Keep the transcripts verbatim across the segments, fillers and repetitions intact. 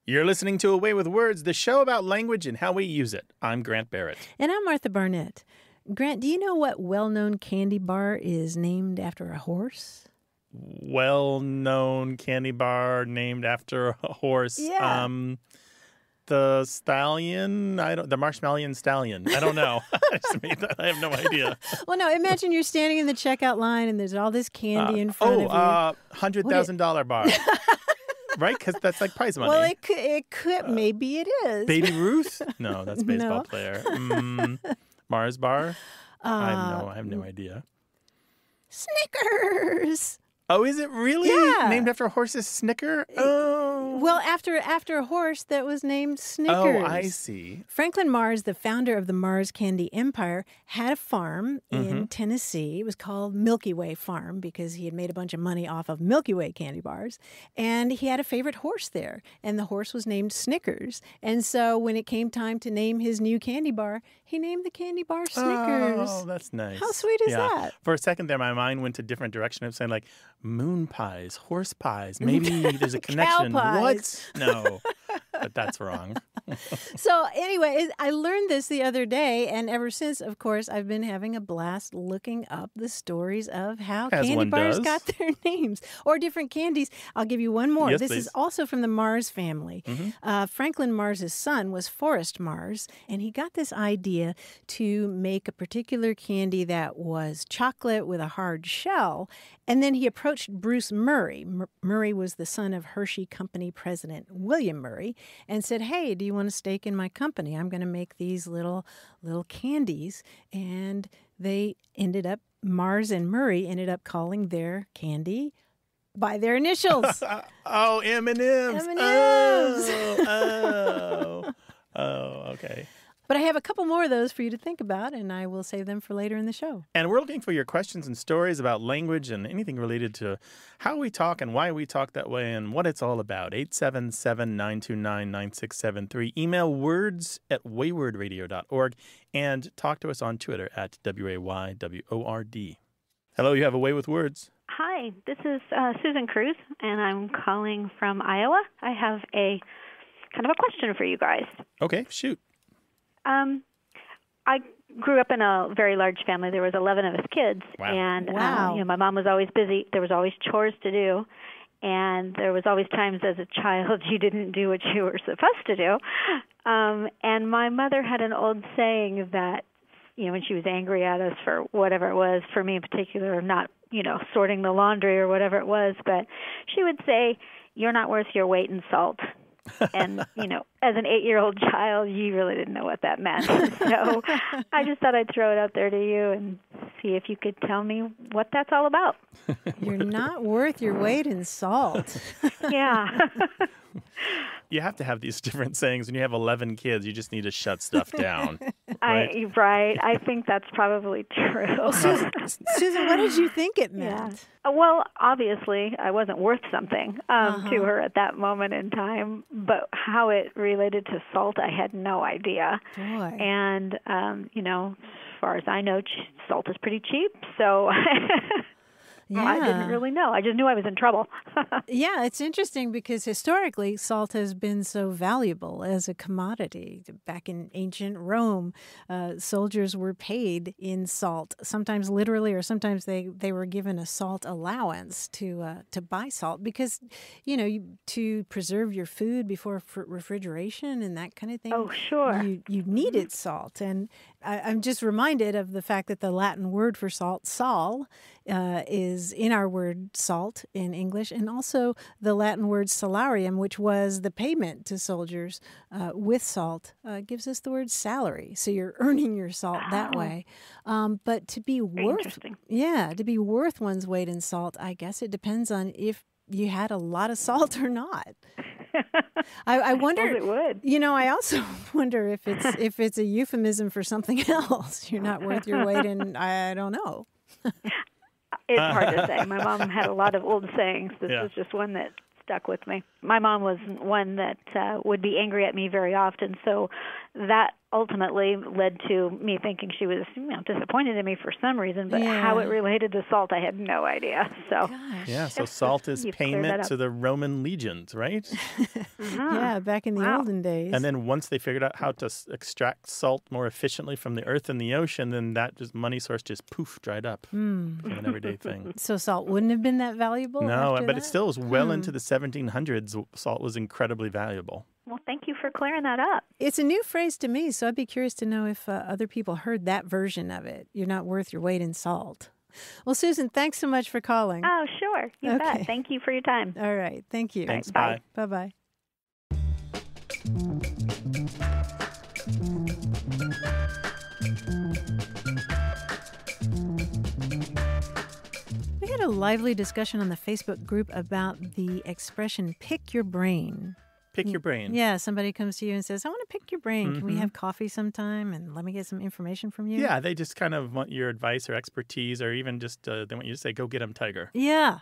You're listening to Away with Words, the show about language and how we use it. I'm Grant Barrett. And I'm Martha Barnett. Grant, do you know what well-known candy bar is named after a horse? Well-known candy bar named after a horse. Yeah. Um, the stallion? I don't. The marshmallow stallion. I don't know. I just made that. I have no idea. Well, no. Imagine you're standing in the checkout line and there's all this candy Uh, in front oh, of you. Oh, uh, hundred thousand dollar bar. Right? Because that's like prize money. Well, it could. It could. Uh, maybe it is. Baby Ruth? No, that's baseball No. player. Mm, Mars bar? Uh, I have no. I have no idea. Snickers. Oh, is it really? Yeah. Named after a horse's snicker? Oh. Well, after after a horse that was named Snickers. Oh, I see. Franklin Mars, the founder of the Mars Candy Empire, had a farm Mm-hmm. in Tennessee. It was called Milky Way Farm because he had made a bunch of money off of Milky Way candy bars. And he had a favorite horse there, and the horse was named Snickers. And so when it came time to name his new candy bar, he named the candy bar Snickers. Oh, that's nice. How sweet is yeah. that? For a second there, my mind went to a different direction of saying, like, moon pies, horse pies. Maybe there's a connection. Cow What? pies. No, but that's wrong. So anyway, it- I learned this the other day, and ever since, of course, I've been having a blast looking up the stories of how As candy one bars does. got their names or different candies. I'll give you one more. Yes, this please. is also from the Mars family. Mhm. Uh, Franklin Mars's son was Forrest Mars, and he got this idea to make a particular candy that was chocolate with a hard shell. And then he approached Bruce Murray. Mur- Murray was the son of Hershey Company president William Murray, and said, "Hey, do you want a stake in my company? I'm going to make these little little candies." And they ended up, Mars and Murray ended up calling their candy by their initials. Oh, M and M's. M and M's. Oh, oh, oh, okay. But I have a couple more of those for you to think about, and I will save them for later in the show. And we're looking for your questions and stories about language and anything related to how we talk and why we talk that way and what it's all about. eight seven seven, nine two nine, nine six seven three. Email words at wayward radio dot org and talk to us on Twitter at W A Y W O R D. Hello, you have a way with words. Hi, this is uh, Susan Cruz, and I'm calling from Iowa. I have a kind of a question for you guys. Okay, shoot. Um, I grew up in a very large family. There was eleven of us kids, Wow. and Wow. uh, you know, my mom was always busy. There was always chores to do, and there was always times as a child you didn't do what you were supposed to do. Um, and my mother had an old saying that, you know, when she was angry at us for whatever it was, for me in particular, not, you know, sorting the laundry or whatever it was, but she would say, "You're not worth your weight in salt." And, you know, as an eight-year-old child, you really didn't know what that meant. So I just thought I'd throw it out there to you and see if you could tell me what that's all about. You're not worth your weight in salt. Yeah. You have to have these different sayings. When you have eleven kids, you just need to shut stuff down. Right? I right. I think that's probably true. Susan, Susan, what did you think it Yeah. meant? Uh, Well, obviously, I wasn't worth something um, Uh-huh. to her at that moment in time, but how it related to salt, I had no idea. Boy. And, um, you know, as far as I know, ch- salt is pretty cheap, so Yeah. I didn't really know. I just knew I was in trouble. Yeah, it's interesting because historically salt has been so valuable as a commodity. Back in ancient Rome, uh, soldiers were paid in salt, sometimes literally, or sometimes they, they were given a salt allowance to uh, to buy salt because, you know, you, to preserve your food before f- refrigeration and that kind of thing. Oh, sure. You, you needed salt. And I, I'm just reminded of the fact that the Latin word for salt, sal, uh, is in our word salt in English, and also the Latin word salarium, which was the payment to soldiers uh, with salt, uh, gives us the word salary. So you're earning your salt that Oh. way. Um, but to be worth, Interesting. yeah, to be worth one's weight in salt, I guess it depends on if you had a lot of salt or not. I, I wonder. Suppose it would. You know, I also wonder if it's if it's a euphemism for something else. You're not worth your weight in, I don't know. It's hard to say. My mom had a lot of old sayings. This Yeah. was just one that stuck with me. My mom was one that uh, would be angry at me very often, so that ultimately led to me thinking she was, you know, disappointed in me for some reason, but Yeah. how it related to salt, I had no idea. So, Gosh. Yeah, so salt is You've cleared that payment up. to the Roman legions, right? Mhm. Yeah, back in the Wow. olden days. And then once they figured out how to s- extract salt more efficiently from the earth and the ocean, then that just money source just poof dried up. Hmm. Became an everyday thing. So salt wouldn't have been that valuable? No, after but that? it still was well Hmm. into the seventeen hundreds. Salt was incredibly valuable. Well, thank you for clearing that up. It's a new phrase to me, so I'd be curious to know if uh, other people heard that version of it. You're not worth your weight in salt. Well, Susan, thanks so much for calling. Oh, sure. You Okay. bet. Thank you for your time. All right. Thank you. Thanks. bye. Bye. Bye-bye. We had a lively discussion on the Facebook group about the expression pick your brain. Pick your brain. Yeah, somebody comes to you and says, I want to pick your brain. Can we Mhm. have coffee sometime and let me get some information from you? Yeah, they just kind of want your advice or expertise, or even just uh, they want you to say, go get him, Tiger. Yeah.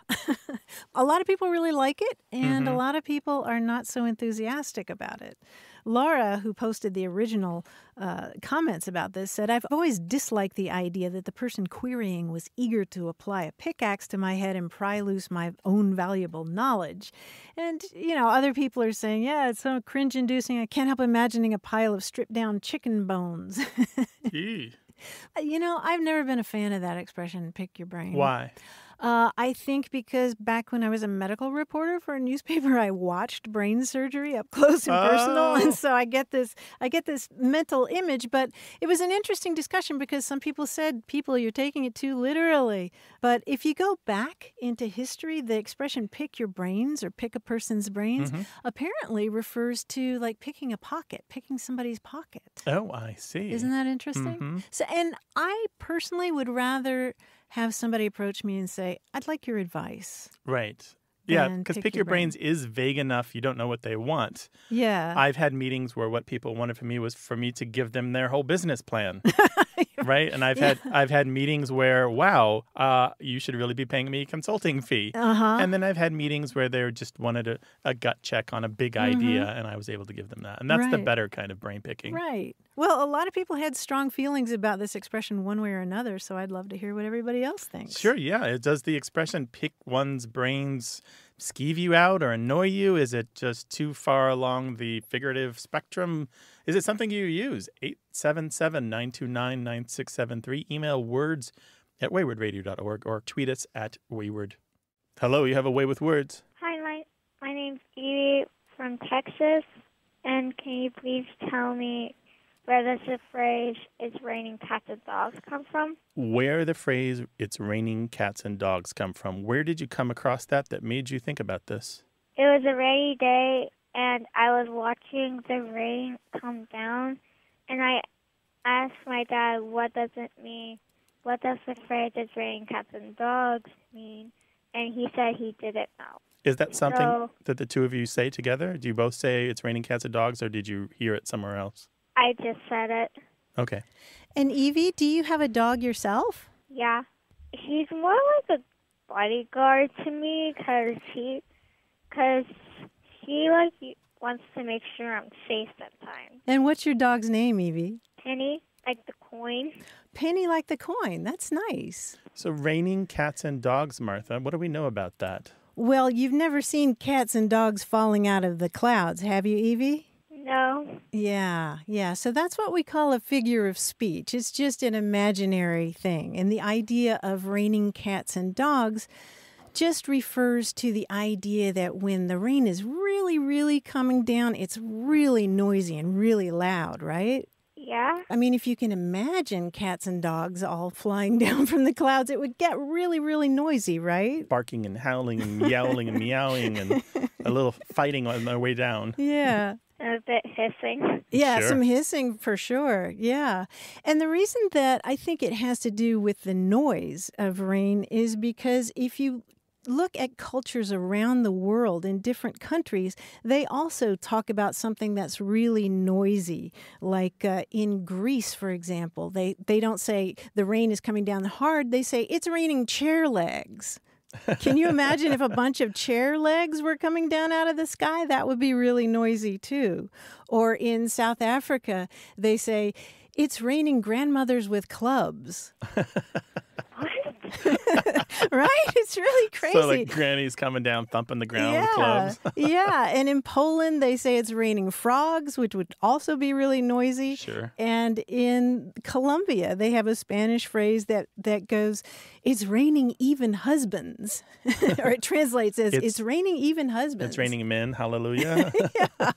A lot of people really like it, and a Mhm. lot of people are not so enthusiastic about it. Laura, who posted the original uh, comments about this, said, I've always disliked the idea that the person querying was eager to apply a pickaxe to my head and pry loose my own valuable knowledge. And, you know, other people are saying, yeah, it's so cringe-inducing. I can't help imagining a pile of stripped-down chicken bones. Gee. You know, I've never been a fan of that expression, pick your brain. Why? Uh, I think because back when I was a medical reporter for a newspaper, I watched brain surgery up close and personal, Oh. and so I get this, I get this mental image. But it was an interesting discussion because some people said, "People, you're taking it too literally." But if you go back into history, the expression "pick your brains" or "pick a person's brains" Mhm. apparently refers to like picking a pocket, picking somebody's pocket. Oh, I see. Isn't that interesting? Mhm. So, and I personally would rather have somebody approach me and say, I'd like your advice. Right. Yeah, Than because pick pick your your brain. brains is vague enough. You don't know what they want. Yeah. I've had meetings where what people wanted from me was for me to give them their whole business plan. Right? And I've Yeah. had I've had meetings where, wow, uh, you should really be paying me a consulting fee. Uh-huh. And then I've had meetings where they just wanted a, a gut check on a big idea, and I was able to give them that. And that's the Right. better kind of brain picking. Right. Well, a lot of people had strong feelings about this expression one way or another, so I'd love to hear what everybody else thinks. Sure, yeah. It Does the expression pick one's brains skeeve you out or annoy you? Is it just too far along the figurative spectrum? Is it something you use? eight seven seven, nine two nine, nine six seven three. Email words at wayward radio dot org or tweet us at wayward. Hello, you have a way with words. Hi, my my name's Evie from Texas, and can you please tell me where does the phrase "it's raining cats and dogs" come from? Where the phrase "it's raining cats and dogs" come from? Where did you come across that that made you think about this? It was a rainy day, and I was watching the rain come down, and I asked my dad, "What does it mean? What does the phrase "it's raining cats and dogs" mean?" And he said he didn't know. Is that something So- that the two of you say together? Do you both say "it's raining cats and dogs," or did you hear it somewhere else? I just said it. Okay. And Evie, do you have a dog yourself? Yeah. He's more like a bodyguard to me because he, cause he like wants to make sure I'm safe sometimes. And what's your dog's name, Evie? Penny, like the coin. Penny like the coin. That's nice. So raining cats and dogs, Martha. What do we know about that? Well, you've never seen cats and dogs falling out of the clouds, have you, Evie? No. Yeah, yeah. So that's what we call a figure of speech. It's just an imaginary thing. And the idea of raining cats and dogs just refers to the idea that when the rain is really, really coming down, it's really noisy and really loud, right? Yeah. I mean, if you can imagine cats and dogs all flying down from the clouds, it would get really, really noisy, right? Barking and howling and meowing and meowing and a little fighting on their way down. Yeah. And a bit hissing. Yeah, Sure. some hissing for sure. Yeah. And the reason that I think it has to do with the noise of rain is because if you look at cultures around the world in different countries, they also talk about something that's really noisy. Like uh, in Greece, for example, they, they don't say the rain is coming down hard. They say it's raining chair legs. Can you imagine if a bunch of chair legs were coming down out of the sky? That would be really noisy, too. Or in South Africa, they say, it's raining grandmothers with clubs. Right? It's really crazy. So like granny's coming down, thumping the ground yeah, with clubs. Yeah. And in Poland, they say it's raining frogs, which would also be really noisy. Sure. And in Colombia, they have a Spanish phrase that, that goes, it's raining even husbands. Or it translates as, it's, it's raining even husbands. It's raining men. Hallelujah. Yeah.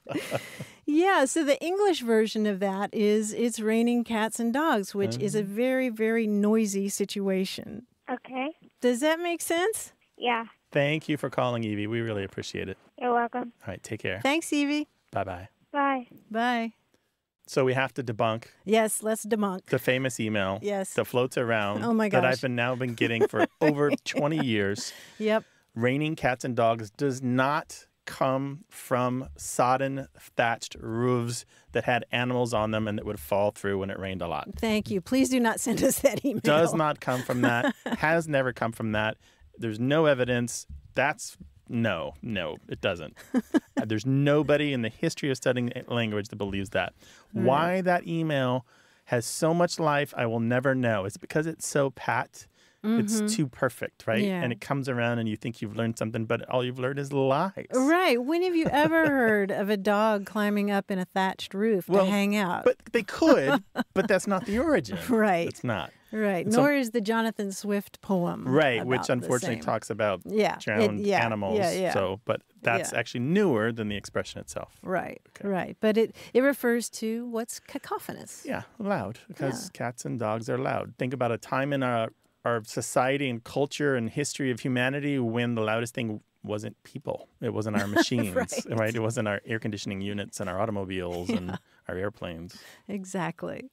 Yeah, so the English version of that is it's raining cats and dogs, which um. is a very, very noisy situation. Okay. Does that make sense? Yeah. Thank you for calling, Evie. We really appreciate it. You're welcome. All right, take care. Thanks, Evie. Bye-bye. Bye. Bye. So we have to debunk. Yes, let's debunk. The famous email yes. that floats around oh my gosh. that I've been now been getting for over twenty years. Yep. Raining cats and dogs does not come from sodden thatched roofs that had animals on them and that would fall through when it rained a lot. Thank you. Please do not send us that email. Does not come from that. Has never come from that. There's no evidence. That's no, no, it doesn't. There's nobody in the history of studying language that believes that. Right. Why that email has so much life, I will never know. It's because it's so pat. Mm-hmm. It's too perfect, right? Yeah. And it comes around and you think you've learned something, but all you've learned is lies. Right. When have you ever heard of a dog climbing up in a thatched roof well, to hang out? But they could, but that's not the origin. Right. It's not. Right. And Nor so, is the Jonathan Swift poem. Right, which unfortunately talks about yeah. drowned it, yeah. animals. Yeah, yeah. So, but that's yeah. actually newer than the expression itself. Right, okay. right. But it, it refers to what's cacophonous. Yeah, loud, because yeah. cats and dogs are loud. Think about a time in our our society and culture and history of humanity when the loudest thing wasn't people. It wasn't our machines, right. right? It wasn't our air conditioning units and our automobiles yeah. and our airplanes. Exactly.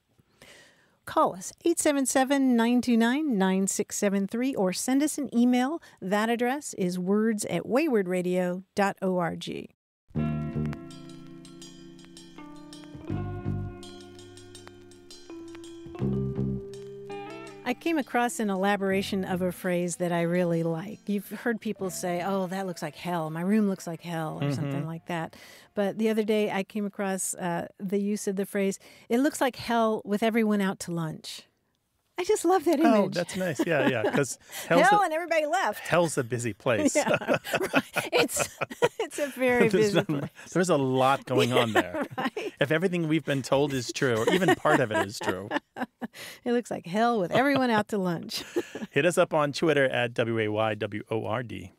Call us, eight seven seven, nine two nine, nine six seven three, or send us an email. That address is words at wayward radio dot org. I came across an elaboration of a phrase that I really like. You've heard people say, oh, that looks like hell. My room looks like hell, or mm-hmm. something like that. But the other day I came across uh, the use of the phrase, it looks like hell with everyone out to lunch. I just love that image. Oh, that's nice. Yeah, yeah. Because hell a, and everybody left. Hell's a busy place. Yeah, right. It's it's a very there's busy a, place. There's a lot going on there. Right? If everything we've been told is true, or even part of it is true. It looks like hell with everyone out to lunch. Hit us up on Twitter at W A Y W O R D.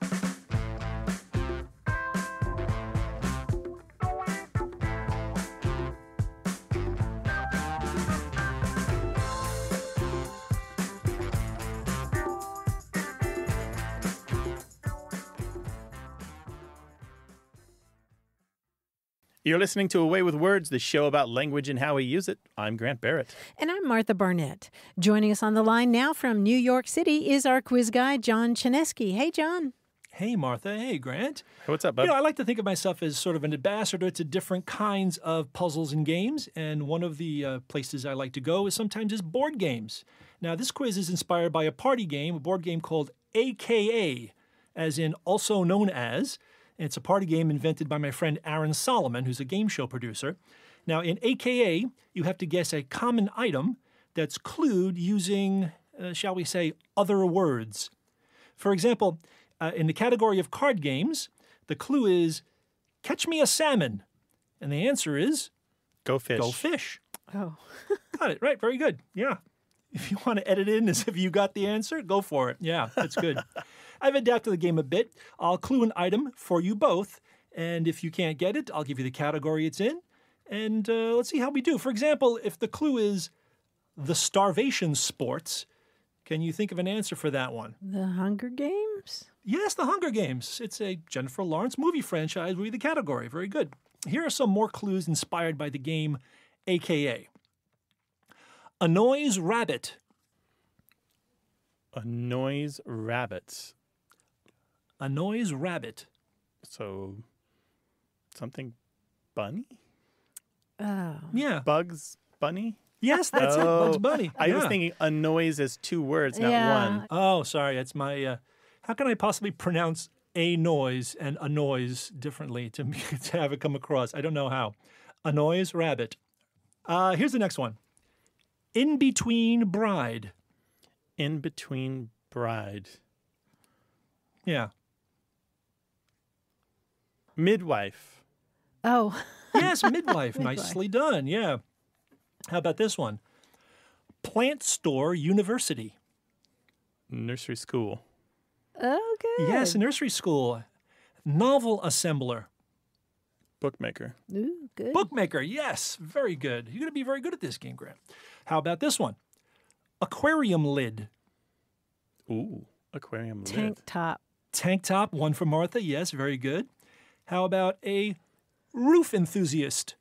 You're listening to Away with Words, the show about language and how we use it. I'm Grant Barrett. And I'm Martha Barnett. Joining us on the line now from New York City is our quiz guy, John Chinesky. Hey, John. Hey, Martha. Hey, Grant. Hey, what's up, bud? You know, I like to think of myself as sort of an ambassador to different kinds of puzzles and games. And one of the uh, places I like to go is sometimes is board games. Now, this quiz is inspired by a party game, a board game called A K A, as in also known as. And it's a party game invented by my friend Aaron Solomon, who's a game show producer. Now, in A K A, you have to guess a common item that's clued using, uh, shall we say, other words. For example, uh, in the category of card games, the clue is, catch me a salmon. And the answer is... Go fish. Go fish. Oh. Got it. Right. Very good. Yeah. If you want to edit in as if you got the answer, go for it. Yeah, that's good. I've adapted the game a bit. I'll clue an item for you both, and if you can't get it, I'll give you the category it's in, and uh, let's see how we do. For example, if the clue is the starvation sports, can you think of an answer for that one? The Hunger Games? Yes, the Hunger Games. It's a Jennifer Lawrence movie franchise. Will be the category. Very good. Here are some more clues inspired by the game A K A. A noise rabbit. A noise rabbit. A noise rabbit. So, something bunny? Oh. Yeah. Bugs Bunny? Yes, that's oh, it. Bugs Bunny. I yeah. was thinking a noise is two words, not Yeah. one. Oh, sorry. That's my uh, How can I possibly pronounce a noise and a noise differently to, to have it come across? I don't know how. A noise, rabbit. Uh, here's the next one. In between bride. In between bride. Yeah. Midwife. Oh. Yes, midwife. Midwife. Nicely done. Yeah. How about this one? Plant store university. Nursery school. Oh, good. Yes, nursery school. Novel assembler. Bookmaker. Ooh, good. Bookmaker. Yes, very good. You're going to be very good at this game, Grant. How about this one? Aquarium lid. Ooh, aquarium Tank lid. top. Tank top. One for Martha. Yes, very good. How about a roof enthusiast?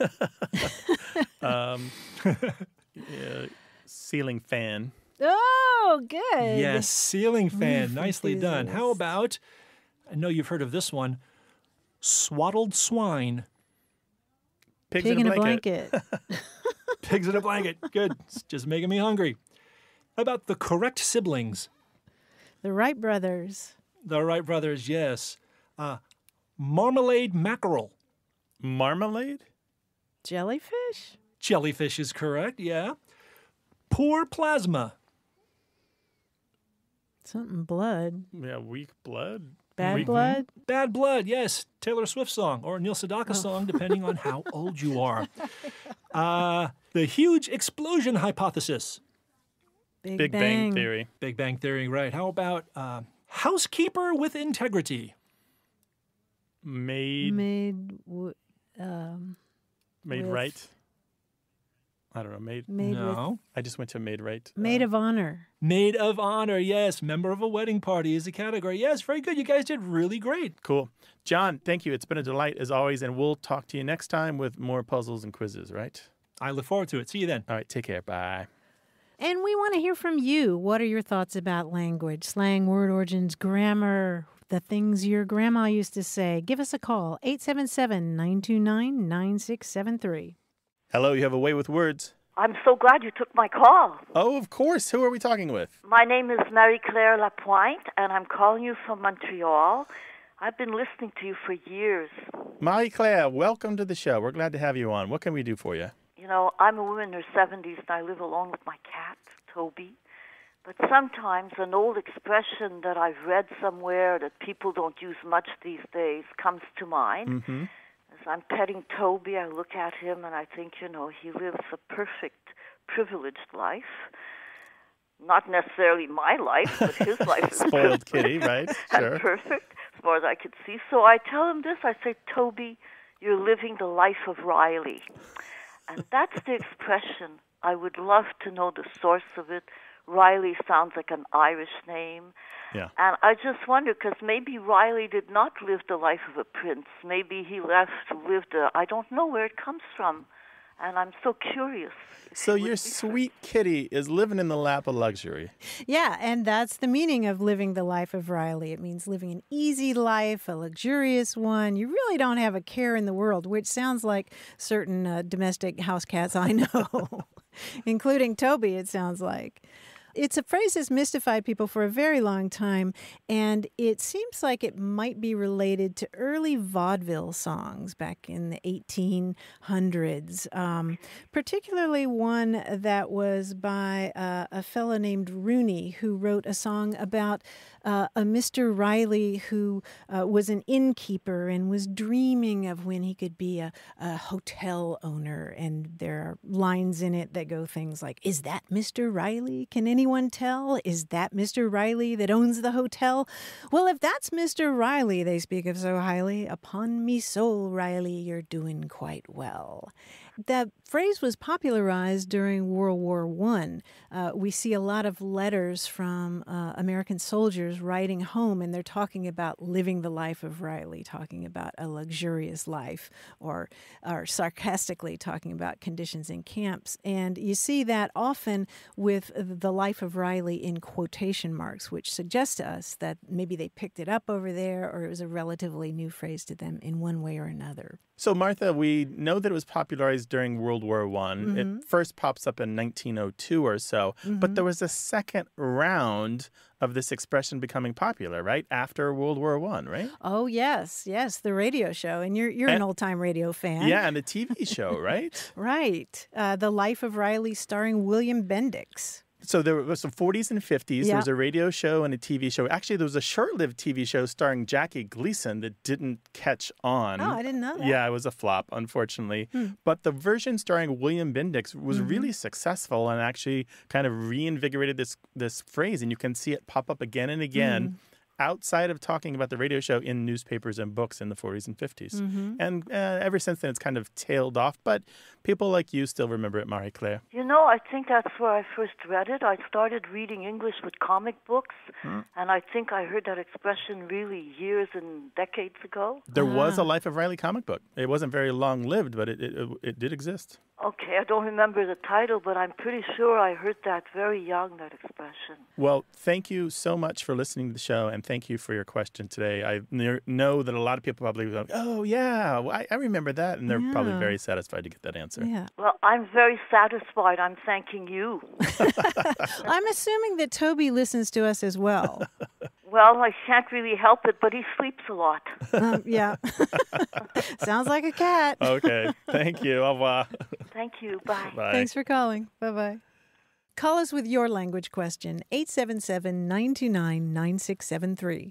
um, yeah, ceiling fan. Oh, good. Yes, ceiling fan. Roof Nicely done. How enthusiast. about, I know you've heard of this one, swaddled swine. Pigs Pig in in a a blanket. blanket. Pigs in a blanket. Good. It's just making me hungry. How about the correct siblings? The Wright brothers. The Wright brothers, yes. Uh, marmalade mackerel. Marmalade? Jellyfish? Jellyfish is correct, yeah. Poor plasma. Something blood. Yeah, weak blood. Bad Weak- blood? Bad Blood, yes. Taylor Swift song or Neil Sedaka song, depending on how old you are. Uh, the huge explosion hypothesis. Big, Big Bang. Theory. Big Bang Theory, right. How about uh, housekeeper with integrity? Made. Made, w- um, Made with- right. I don't know. Made. made with, No. I just went to made right. maid Uh, of honor. Maid of honor, yes. Member of a wedding party is a category. Yes, very good. You guys did really great. Cool. John, thank you. It's been a delight as always, and we'll talk to you next time with more puzzles and quizzes, right? I look forward to it. See you then. All right. Take care. Bye. And we want to hear from you. What are your thoughts about language, slang, word origins, grammar, the things your grandma used to say? Give us a call, eight seven seven, nine two nine, nine six seven three. Hello. You have a way with words. I'm so glad you took my call. Oh, of course. Who are we talking with? My name is Marie-Claire Lapointe, and I'm calling you from Montreal. I've been listening to you for years. Marie-Claire, welcome to the show. We're glad to have you on. What can we do for you? You know, I'm a woman in her seventies, and I live alone with my cat, Toby. But sometimes an old expression that I've read somewhere that people don't use much these days comes to mind. Mm-hmm. As I'm petting Toby, I look at him and I think, you know, he lives a perfect, privileged life. Not necessarily my life, but his life is Spoiled kitty, right? Sure. and perfect, as far as I could see. So I tell him this. I say, Toby, you're living the life of Riley. And that's the expression. I would love to know the source of it. Riley sounds like an Irish name. Yeah. And I just wonder, because maybe Riley did not live the life of a prince. Maybe he left, lived a, I don't know where it comes from. And I'm so curious. So your sweet kitty is living in the lap of luxury. Yeah, and that's the meaning of living the life of Riley. It means living an easy life, a luxurious one. You really don't have a care in the world, which sounds like certain uh, domestic house cats I know, including Toby, it sounds like. It's a phrase that's mystified people for a very long time, and it seems like it might be related to early vaudeville songs back in the eighteen hundreds, um, particularly one that was by uh, a fellow named Rooney, who wrote a song about uh, a Mister Riley who uh, was an innkeeper and was dreaming of when he could be a, a hotel owner. And there are lines in it that go things like, "Is that Mister Riley? Can anyone tell? Is that Mister Riley that owns the hotel? Well, if that's Mister Riley they speak of so highly, upon me soul, Riley, you're doing quite well." The phrase was popularized during World War One. Uh, we see a lot of letters from uh, American soldiers writing home, and they're talking about living the life of Riley, talking about a luxurious life, or, or sarcastically talking about conditions in camps. And you see that often with the life Life of Riley in quotation marks, which suggests to us that maybe they picked it up over there or it was a relatively new phrase to them in one way or another. So, Martha, we know that it was popularized during World War One. Mm-hmm. It first pops up in nineteen oh two or so, Mm-hmm. but there was a second round of this expression becoming popular, right? After World War One, right? Oh, yes, yes, the radio show. And you're you're And- an old-time radio fan. Yeah, and the T V show, right? Right. Uh, The Life of Riley starring William Bendix. So there was some forties and fifties. Yeah. There was a radio show and a T V show. Actually, there was a short-lived T V show starring Jackie Gleason that didn't catch on. Oh, I didn't know that. Yeah, it was a flop, unfortunately. Hmm. But the version starring William Bendix was Mm-hmm. really successful and actually kind of reinvigorated this this phrase. And you can see it pop up again and again Mm-hmm. outside of talking about the radio show in newspapers and books in the forties and fifties. Mm-hmm. And uh, ever since then, it's kind of tailed off. But people like you still remember it, Marie-Claire. You know, I think that's where I first read it. I started reading English with comic books, Hmm. and I think I heard that expression really years and decades ago. There was Ah. a Life of Riley comic book. It wasn't very long-lived, but it, it, it did exist. Okay, I don't remember the title, but I'm pretty sure I heard that very young, that expression. Well, thank you so much for listening to the show, and thank you for your question today. I kn- know that a lot of people probably go, oh, yeah, well, I, I remember that, and they're probably Yeah. very satisfied to get that answer. Yeah. Well, I'm very satisfied. I'm thanking you. I'm assuming that Toby listens to us as well. Well, I can't really help it, but he sleeps a lot. Um, yeah. Sounds like a cat. Okay, thank you. Au revoir. Thank you. Bye. Bye. Thanks for calling. Bye-bye. Call us with your language question, eight seven seven, nine two nine, nine six seven three.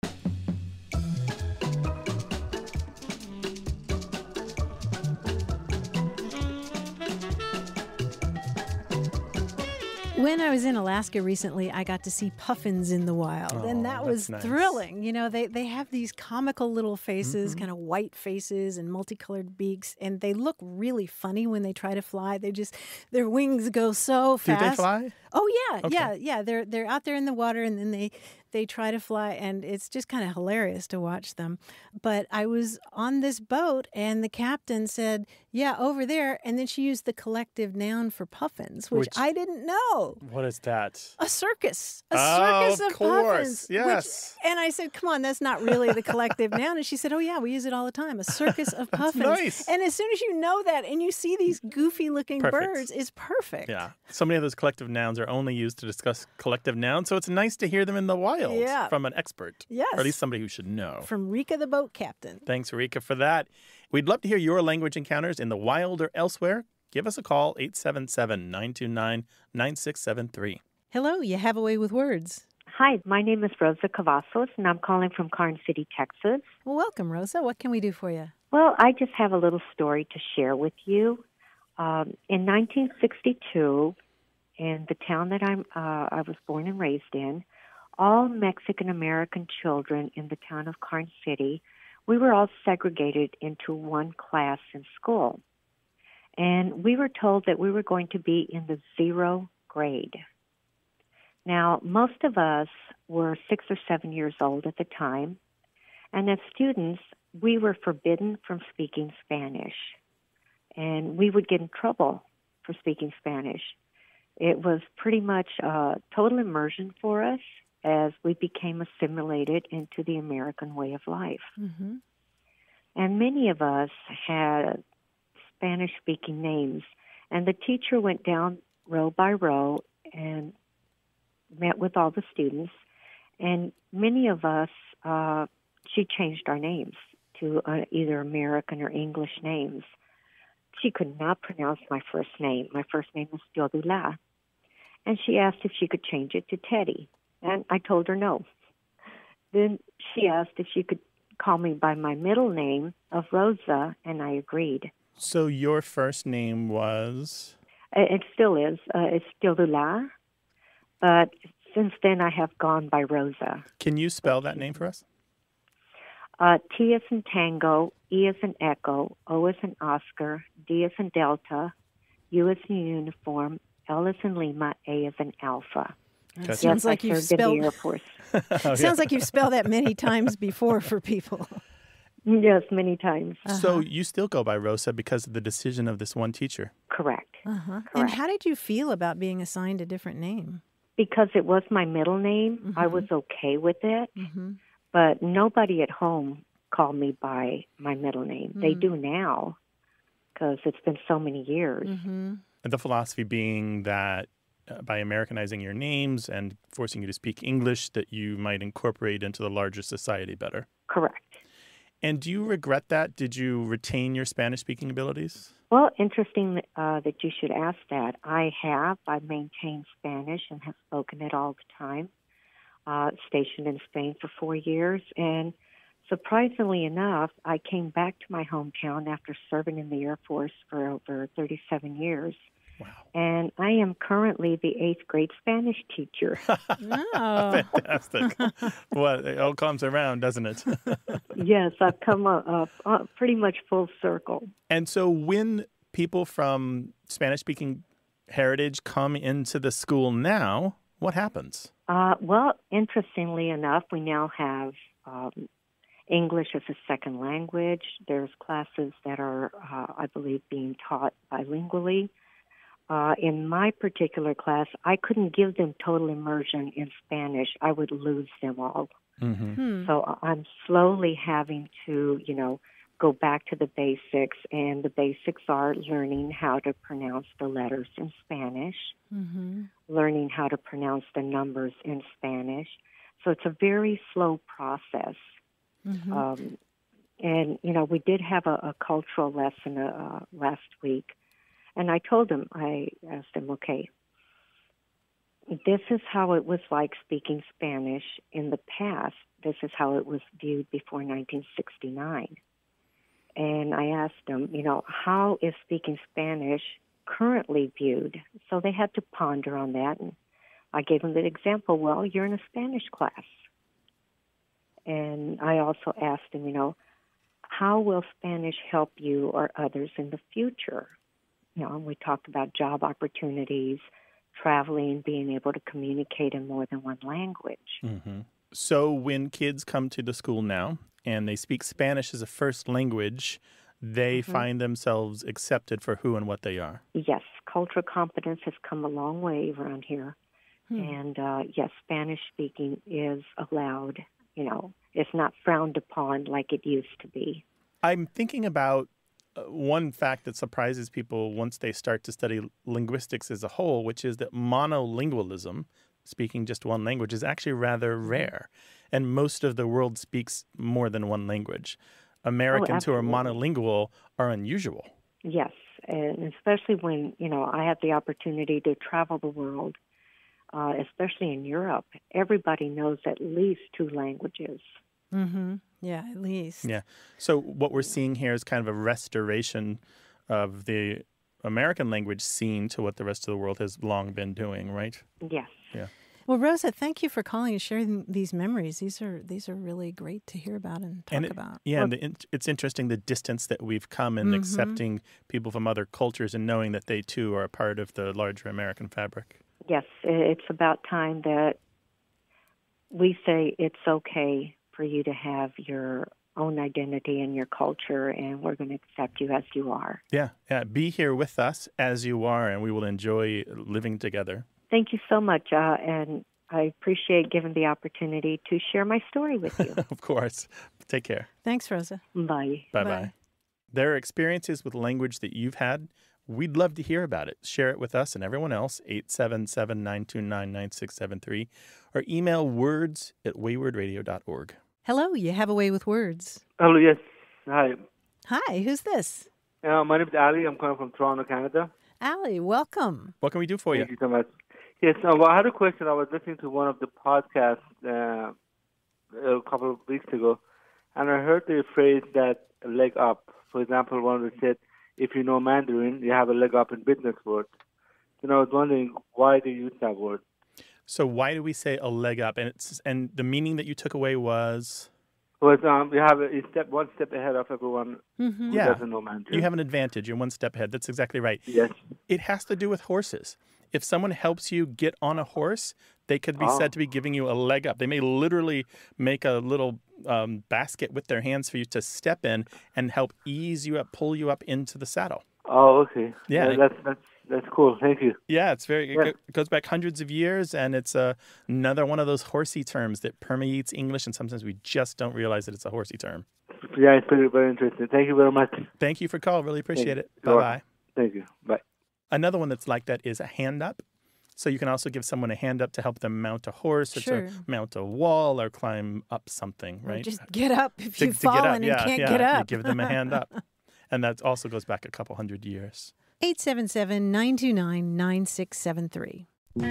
When I was in Alaska recently, I got to see puffins in the wild, Oh, and that that's was nice. thrilling. You know, they, they have these comical little faces, kind of white faces and multicolored beaks, and they look really funny when they try to fly. They just, their wings go so Do fast. they fly? Oh yeah, Okay. yeah, yeah. They're they're out there in the water, and then they they try to fly, and it's just kind of hilarious to watch them. But I was on this boat, and the captain said, "Yeah, over there," and then she used the collective noun for puffins, which, Which- I didn't know. What is that? A circus, a Oh, circus of of, course, puffins. which- yes. and I said, "Come on, that's not really the collective noun." And she said, "Oh yeah, we use it all the time. A circus of puffins." nice. And as soon as you know that, and you see these goofy-looking Perfect. birds, it's perfect. Yeah. So many of those collective nouns are only used to discuss collective nouns, so it's nice to hear them in the wild Yeah. from an expert. Yes. Or at least somebody who should know. From Rika the boat captain. Thanks, Rika, for that. We'd love to hear your language encounters in the wild or elsewhere. Give us a call, eight seven seven, nine two nine, nine six seven three. Hello, you have a way with words. Hi, my name is Rosa Cavazos, and I'm calling from Carn City, Texas. Well, welcome, Rosa. What can we do for you? Well, I just have a little story to share with you. Um, in nineteen sixty-two, in the town that I'm, uh, I was born and raised in, all Mexican-American children in the town of Carn City, we were all segregated into one class in school. And we were told that we were going to be in the zero grade. Now, most of us were six or seven years old at the time, and as students, we were forbidden from speaking Spanish, and we would get in trouble for speaking Spanish. It was pretty much a total immersion for us as we became assimilated into the American way of life. Mm-hmm. And many of us had Spanish-speaking names, and the teacher went down row by row and met with all the students, and many of us, uh, she changed our names to uh, either American or English names. She could not pronounce my first name. My first name was Teodula, and she asked if she could change it to Teddy, and I told her no. Then she asked if she could call me by my middle name of Rosa, and I agreed. So your first name was? Uh, It still is. Uh, it's Teodula, but since then I have gone by Rosa. Can you spell that name for us? Uh, T as in Tango, E as in Echo, O as in Oscar, D as in Delta, U as in Uniform, L as in Lima, A as in Alpha. Okay. Sounds yes, like I you've served in spelled. the Air Force. Oh, Sounds like you've spelled that many times before for people. Yes, many times. So you still go by Rosa because of the decision of this one teacher. Correct. Uh-huh. And Correct. how did you feel about being assigned a different name? because it was my middle name, Mm-hmm. I was okay with it. Mm-hmm. But nobody at home called me by my middle name. Mm-hmm. They do now because it's been so many years. Mm-hmm. The philosophy being that uh, by Americanizing your names and forcing you to speak English, that you might incorporate into the larger society better. Correct. And do you regret that? Did you retain your Spanish-speaking abilities? Well, interesting uh, that you should ask that. I have. I maintained Spanish and have spoken it all the time. Uh, stationed in Spain for four years. And surprisingly enough, I came back to my hometown after serving in the Air Force for over thirty-seven years. Wow. And I am currently the eighth grade Spanish teacher. Oh. Fantastic. Well, it all comes around, doesn't it? Yes, I've come up uh, uh, pretty much full circle. And so when people from Spanish-speaking heritage come into the school now, what happens? Uh, well, interestingly enough, we now have um, English as a second language. There's classes that are, uh, I believe, being taught bilingually. Uh, in my particular class, I couldn't give them total immersion in Spanish. I would lose them all. Mm-hmm. Hmm. So I'm slowly having to, you know, go back to the basics, and the basics are learning how to pronounce the letters in Spanish, Mm-hmm. learning how to pronounce the numbers in Spanish. So it's a very slow process. Mm-hmm. Um, and, you know, we did have a, a cultural lesson uh, last week, and I told them, I asked them, okay, this is how it was like speaking Spanish in the past. This is how it was viewed before nineteen sixty-nine. And I asked them, you know, how is speaking Spanish currently viewed? So they had to ponder on that. And I gave them the example, well, you're in a Spanish class. And I also asked them, you know, how will Spanish help you or others in the future? You know, and we talked about job opportunities, traveling, being able to communicate in more than one language. Mm-hmm. So when kids come to the school now and they speak Spanish as a first language, they Mm-hmm. find themselves accepted for who and what they are. Yes, cultural competence has come a long way around here. Hmm. And, uh, yes, Spanish speaking is allowed. You know, it's not frowned upon like it used to be. I'm thinking about uh, one fact that surprises people once they start to study linguistics as a whole, which is that monolingualism, speaking just one language, is actually rather rare. And most of the world speaks more than one language. Americans who are monolingual are unusual. Yes, and especially when, you know, I have the opportunity to travel the world, uh, especially in Europe. Everybody knows at least two languages. Mm-hmm. Yeah, at least. Yeah. So what we're seeing here is kind of a restoration of the American language scene to what the rest of the world has long been doing, right? Yes. Yeah. Well, Rosa, thank you for calling and sharing these memories. These are these are really great to hear about and talk and it, about. Yeah, and the, it's interesting the distance that we've come in Mm-hmm. accepting people from other cultures and knowing that they too are a part of the larger American fabric. Yes, it's about time that we say it's okay for you to have your own identity and your culture, and we're going to accept you as you are. Yeah, yeah. Be here with us as you are, and we will enjoy living together. Thank you so much, uh, and I appreciate giving the opportunity to share my story with you. Of course. Take care. Thanks, Rosa. Bye. Bye-bye. Bye. There are experiences with language that you've had. We'd love to hear about it. Share it with us and everyone else, eight seven seven, nine two nine, nine six seven three, or email words at wayward radio dot org. Hello, you have a way with words. Hello, yes. Hi. Hi, who's this? Uh, my name is Ali. I'm calling from Toronto, Canada. Allie, welcome. What can we do for you? Thank you so much. Yes, uh, well, I had a question. I was listening to one of the podcasts uh, a couple of weeks ago, and I heard the phrase that leg up. For example, one of them said, if you know Mandarin, you have a leg up in business words. And I was wondering why they use that word. So why do we say a leg up? And it's and the meaning that you took away was? Was um, you have a, a step one step ahead of everyone Mm-hmm. who Yeah. doesn't know Mandarin. You have an advantage. You're one step ahead. That's exactly right. Yes. It has to do with horses. If someone helps you get on a horse, they could be Oh. said to be giving you a leg up. They may literally make a little um, basket with their hands for you to step in and help ease you up, pull you up into the saddle. Oh, okay. Yeah. that's that's That's cool. Thank you. Yeah, it's very. It Yeah. go- goes back hundreds of years, and it's uh, another one of those horsey terms that permeates English, and sometimes we just don't realize that it's a horsey term. Yeah, it's very, very interesting. Thank you very much. Thank you for calling. Really appreciate Thank it. you. You're Bye bye. Thank you. Bye. Another one that's like that is a hand up. So you can also give someone a hand up to help them mount a horse or Sure. to mount a wall or climb up something, Or right? just get up if To- you've to get up, fallen and yeah, can't yeah. get You up. give them a hand up. And that also goes back a couple hundred years. eight seven seven, nine two nine, nine six seven three.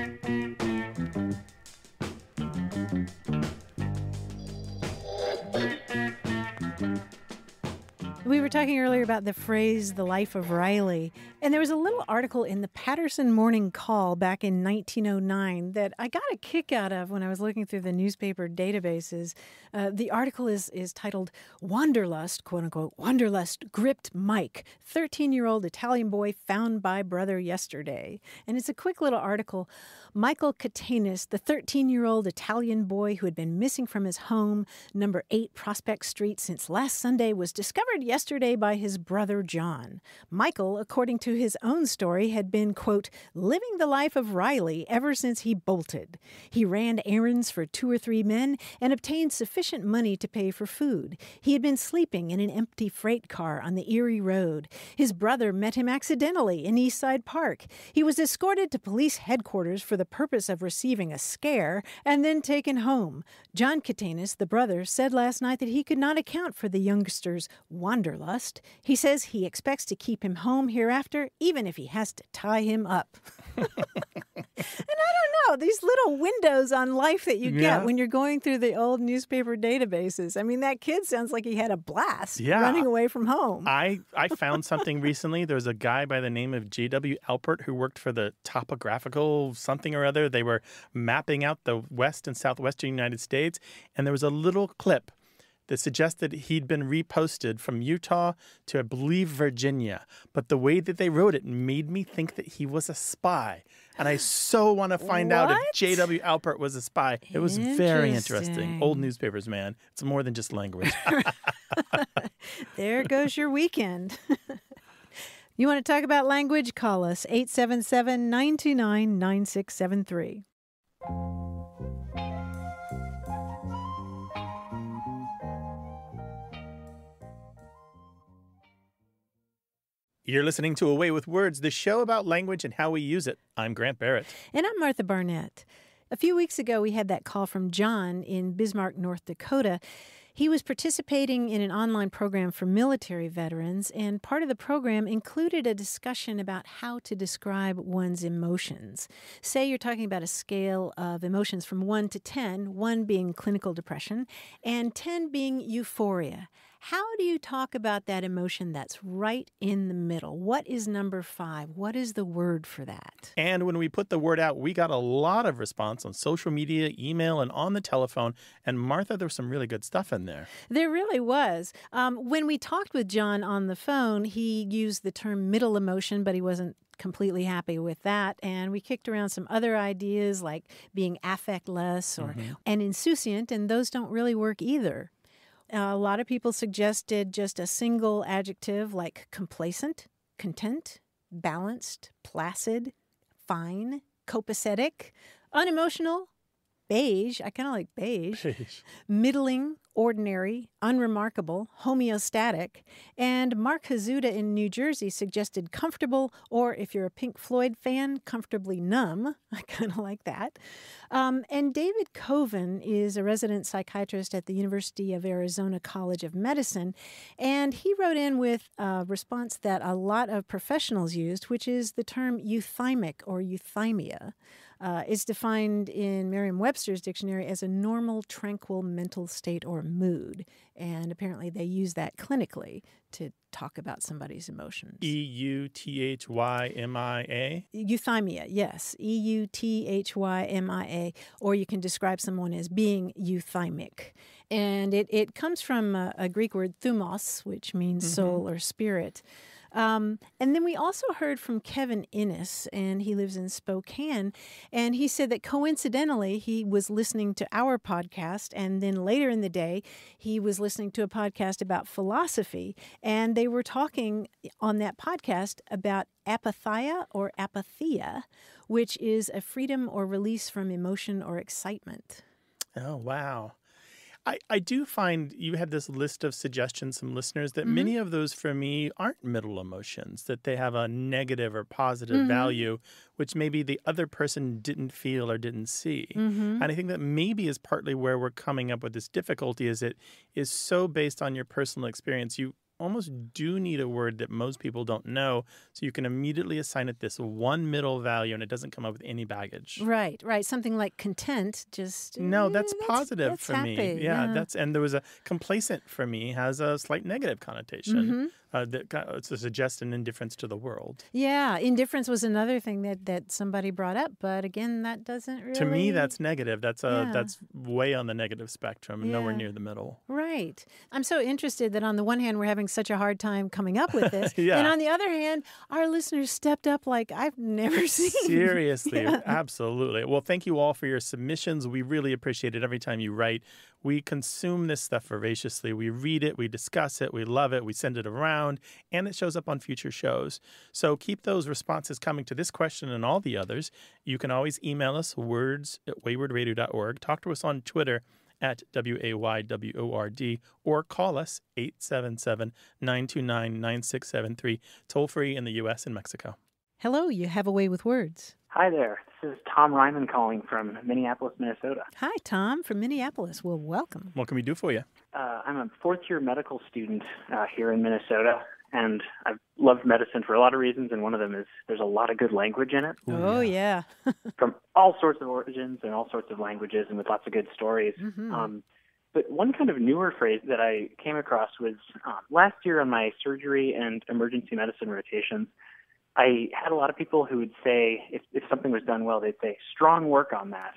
We were talking earlier about the phrase, the life of Riley, and there was a little article in the Patterson Morning Call back in nineteen oh nine that I got a kick out of when I was looking through the newspaper databases. Uh, the article is, is titled, Wanderlust, quote unquote, Wanderlust gripped Mike, thirteen-year-old Italian boy found by brother yesterday. And it's a quick little article. Michael Catanus, the thirteen-year-old Italian boy who had been missing from his home, number eight Prospect Street, since last Sunday, was discovered yesterday by his brother John. Michael, according to his own story, had been, quote, living the life of Riley ever since he bolted. He ran errands for two or three men and obtained sufficient money to pay for food. He had been sleeping in an empty freight car on the Erie Road. His brother met him accidentally in Eastside Park. He was escorted to police headquarters for the purpose of receiving a scare and then taken home. John Catanus, the brother, said last night that he could not account for the youngster's wanderlust. He says he expects to keep him home hereafter, even if he has to tie him up. And I don't know, these little windows on life that you get Yeah. when you're going through the old newspaper databases. I mean, that kid sounds like he had a blast Yeah. running away from home. I, I found something recently. There was a guy by the name of J W Alpert who worked for the topographical something or other. They were mapping out the west and southwestern United States, and there was a little clip that suggested he'd been reposted from Utah to, I believe, Virginia. But the way that they wrote it made me think that he was a spy. And I so want to find out if What? J W Alpert was a spy. It was very interesting. Interesting. Old newspapers, man. It's more than just language. There goes your weekend. You want to talk about language? Call us eight seven seven, nine two nine, nine six seven three. You're listening to Away with Words, the show about language and how we use it. I'm Grant Barrett. And I'm Martha Barnett. A few weeks ago, we had that call from John in Bismarck, North Dakota. He was participating in an online program for military veterans, and part of the program included a discussion about how to describe one's emotions. Say you're talking about a scale of emotions from one to ten, one being clinical depression, and ten being euphoria. How do you talk about that emotion that's right in the middle? What is number five? What is the word for that? And when we put the word out, we got a lot of response on social media, email, and on the telephone. And Martha, there was some really good stuff in there. There really was. Um, when we talked with John on the phone, he used the term middle emotion, but he wasn't completely happy with that. And we kicked around some other ideas like being affectless or Mm-hmm. and insouciant, and those don't really work either. Uh, a lot of people suggested just a single adjective like complacent, content, balanced, placid, fine, copacetic, unemotional, beige, I kind of like beige, middling, ordinary, unremarkable, homeostatic, and Mark Hazuda in New Jersey suggested comfortable, or if you're a Pink Floyd fan, comfortably numb. I kind of like that. Um, and David Coven is a resident psychiatrist at the University of Arizona College of Medicine, and he wrote in with a response that a lot of professionals used, which is the term euthymic or euthymia. Uh, it's defined in Merriam-Webster's dictionary as a normal, tranquil mental state or mood. And apparently they use that clinically to talk about somebody's emotions. E U T H Y M I A? Euthymia, yes. E U T H Y M I A. Or you can describe someone as being euthymic. And it, it comes from a, a Greek word, thumos, which means Mm-hmm. soul or spirit. Um, and then we also heard from Kevin Innes, and he lives in Spokane. And he said that coincidentally, he was listening to our podcast. And then later in the day, he was listening to a podcast about philosophy. And they were talking on that podcast about apatheia or apatheia, which is a freedom or release from emotion or excitement. Oh, wow. I, I do find you had this list of suggestions from listeners that Mm-hmm. many of those for me aren't middle emotions, that they have a negative or positive Mm-hmm. value, which maybe the other person didn't feel or didn't see. Mm-hmm. And I think that maybe is partly where we're coming up with this difficulty is it is so based on your personal experience. You almost do need a word that most people don't know, so you can immediately assign it this one middle value and it doesn't come up with any baggage. Right, right. Something like content just... No, eh, that's positive that's for me. happy, Yeah, yeah. that's and there was a complacent for me has a slight negative connotation. Mm-hmm. Uh, that kind of, to suggest an indifference to the world. Yeah, indifference was another thing that, that somebody brought up, but again, that doesn't really... To me, that's negative. That's a Yeah. that's way on the negative spectrum, nowhere Yeah. near the middle. Right. I'm so interested that on the one hand, we're having such a hard time coming up with this. Yeah. And on the other hand, our listeners stepped up like I've never seen. Seriously, Yeah. absolutely. Well, thank you all for your submissions. We really appreciate it every time you write. We consume this stuff voraciously. We read it, we discuss it, we love it, we send it around, and it shows up on future shows. So keep those responses coming to this question and all the others. You can always email us, words at wayward radio dot org. Talk to us on Twitter at W A Y W O R D, or call us eight seven seven, nine two nine, nine six seven three, toll free in the U S and Mexico. Hello, you have a way with words. Hi there. This is Tom Ryman calling from Minneapolis, Minnesota. Hi, Tom from Minneapolis. Well, welcome. What can we do for you? Uh, I'm a fourth-year medical student uh, here in Minnesota, and I've loved medicine for a lot of reasons, and one of them is there's a lot of good language in it Oh, yeah. from all sorts of origins and all sorts of languages and with lots of good stories. Mhm. Um, but one kind of newer phrase that I came across was um, last year on my surgery and emergency medicine rotations, I had a lot of people who would say, if, if something was done well, they'd say, strong work on that.